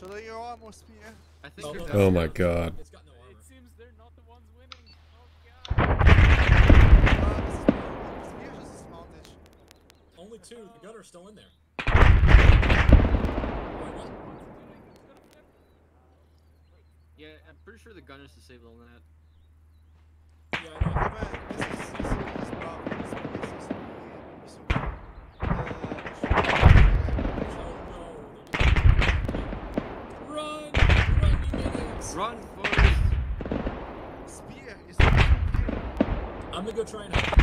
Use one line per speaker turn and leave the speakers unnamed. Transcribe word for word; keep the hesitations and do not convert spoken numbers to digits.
Should I your armor spear?
I think.
Oh,
you're
oh
dead.
my god.
It's got no armor.
It seems they're not the ones winning. Oh god.
Uh, this is the spear just dismounted.
Only two. The gunner's still in there. Wait, what?
Yeah, I'm pretty sure the gunner's disabled on that.
Yeah, I know.
But this is this is problem. This is this is this is uh,
Oh no. Run! Run, you idiots!
Run, Forrest!
spear is here.
I'm gonna go try and help.